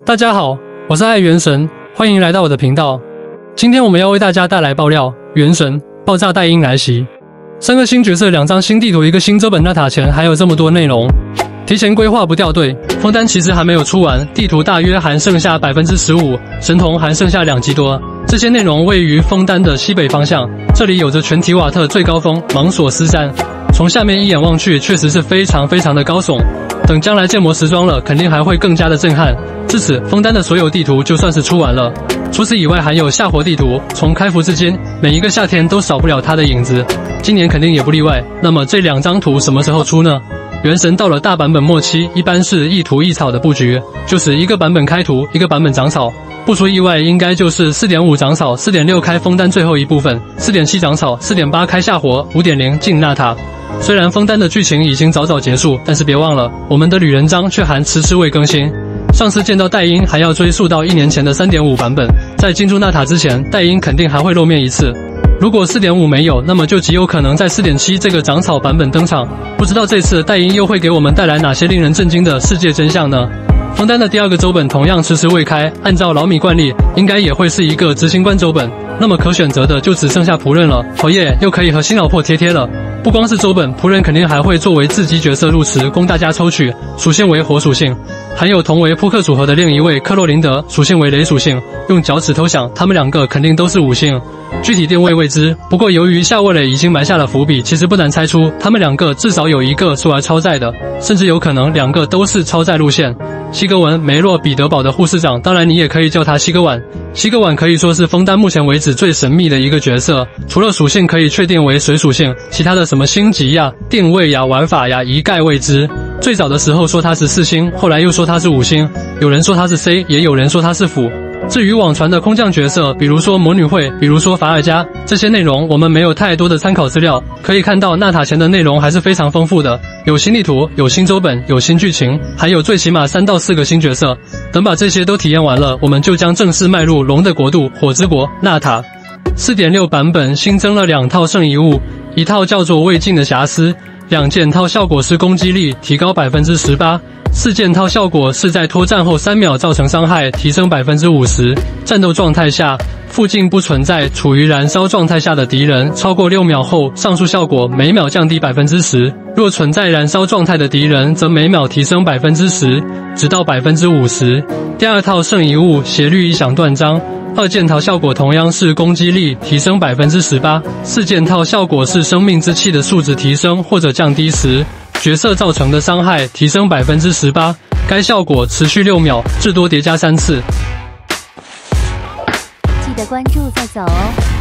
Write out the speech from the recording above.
大家好，我是爱元神，欢迎来到我的频道。今天我们要为大家带来爆料：元神爆炸代音来袭，3个新角色，2张新地图，1个新周本纳塔前，还有这么多内容，提前规划不掉队。枫丹其实还没有出完，地图大约还剩下 15%， 神童还剩下2级多。这些内容位于枫丹的西北方向，这里有着全提瓦特最高峰芒索斯山，从下面一眼望去，确实是非常的高耸。等将来建模时装了，肯定还会更加的震撼。至此，枫丹的所有地图就算是出完了。除此以外，还有夏活地图，从开服至今，每一个夏天都少不了它的影子，今年肯定也不例外。那么这2张图什么时候出呢？原神到了大版本末期，一般是一图一草的布局，就是一个版本开图，一个版本长草。不出意外，应该就是 4.5 长草， 4.6 开枫丹最后一部分， 4.7 长草， 4.8 开夏活， 5.0 进纳塔。虽然枫丹的剧情已经早结束，但是别忘了，我们的旅人章却还迟未更新。上次见到代音还要追溯到1年前的 3.5 版本，在进驻纳塔之前，代音肯定还会露面一次。如果 4.5 没有，那么就极有可能在 4.7 这个长草版本登场。不知道这次代音又会给我们带来哪些令人震惊的世界真相呢？枫丹的第2个周本同样迟未开，按照老米惯例，应该也会是一个执行官周本。那么可选择的就只剩下仆人了，好耶，又可以和新老婆贴了。不光是周本，仆人肯定还会作为自己角色入池供大家抽取，属性为火属性，还有同为扑克组合的另一位克洛琳德，属性为雷属性，用脚趾头想，他们2个肯定都是5星，具体定位未知。不过由于夏沃磊已经埋下了伏笔，其实不难猜出，他们2个至少有一个是玩超载的，甚至有可能2个都是超载路线。西格文梅洛彼得堡的护士长，当然你也可以叫他西格婉。西格婉可以说是枫丹目前为止最神秘的一个角色，除了属性可以确定为水属性，其他的什么星级呀、定位呀、玩法呀，一概未知。最早的时候说他是4星，后来又说他是5星，有人说他是 C， 也有人说他是辅。至于网传的空降角色，比如说魔女会，比如说法尔加，这些内容我们没有太多的参考资料。可以看到纳塔前的内容还是非常丰富的，有新地图，有新周本，有新剧情，还有最起码3到4个新角色。等把这些都体验完了，我们就将正式迈入龙的国度火之国纳塔。4.6 版本新增了2套圣遗物，一套叫做未尽的瑕疵，2件套效果是攻击力提高 18%，4件套效果是在脱战后3秒造成伤害提升 50%， 战斗状态下附近不存在处于燃烧状态下的敌人，超过6秒后上述效果每秒降低 10%， 若存在燃烧状态的敌人则每秒提升 10%， 直到 50%。 第2套圣遗物斜率一响断章，2件套效果同样是攻击力提升 18%， 4件套效果是生命之气的数值提升或者降低时，角色造成的伤害提升 18%， 该效果持续6秒，至多叠加3次。 记得关注再走哦。